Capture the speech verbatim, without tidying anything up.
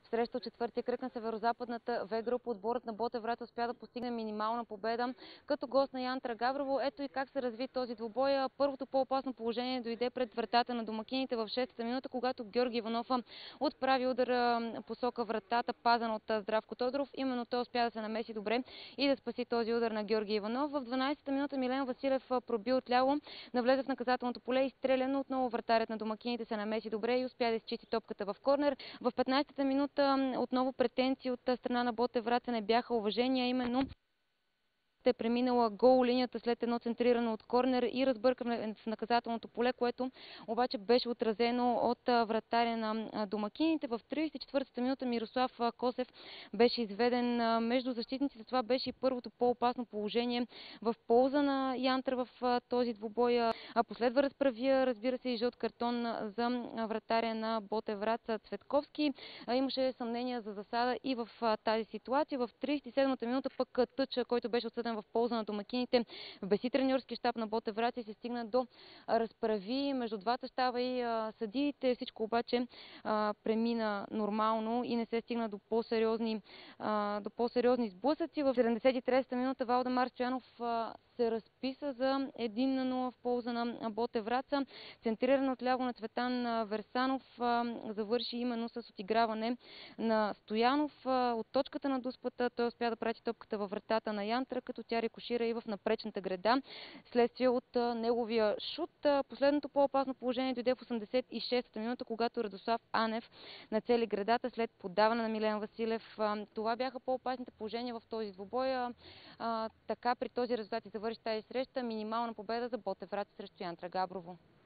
среща от четвъртия кръг на северо-западната В група. Отборът на Ботевград успя да постигне минимална победа като гост на Янтра Габрово. Ето и как се разви този двубой. Първото по-опасно положение дойде пред вратата на домакините в шестата минута, когато Георги Иванов отправи удара посока вратата, пазан от Здравко Тодоров. Именно той успя да се намеси добре и да спаси този удар на Георги Иванов. В дванадесета минута Милен Василев проби отляво, навлезе в наказателното поле и стреля, но отново вратарят на домакините се намеси добре и успя да изчисти топката в корнер. В петнадесета минута отново претенции от страна на Ботевград не бяха уважения, именно е преминала гол линията след едно центрирано от корнер и разбъркане в наказателното поле, което обаче беше отразено от вратаря на домакините. В тридесет и четвъртата минута Мирослав Косев беше изведен между защитниците. Това беше и първото по-опасно положение в полза на Янтра в този двубой. Последва разправия, разбира се, и жълт картон за вратаря на Ботевград Цветковски. Имаше съмнения за засада и в тази ситуация. В тридесет и седмата минута пък Тъч, който беше отсъден в полза на домакините, вбеси треньорски щаб на Ботевград и се стигна до разправи между двата щаба и а, съдиите. Всичко обаче а, премина нормално и не се стигна до по-сериозни до по-сериозни сблъсъци. В седемдесет и третата минута Валдемар Стоянов а, се разписа за един на нула в полза на Ботевград. Центриран отляво на Цветан Версанов завърши именно с отиграване на Стоянов. От точката на дуспата той успя да прати топката във вратата на Янтра, като тя рекошира и в напречната града, следствие от неговия шут. Последното по-опасно положение дойде в осемдесет и шестата минута, когато Радослав Анев нацели градата след подаване на Милен Василев. Това бяха по-опасните положения в този двубой. Така при този резултат и завърши тази среща минимална победа за Ботевград срещу Янтра Габрово.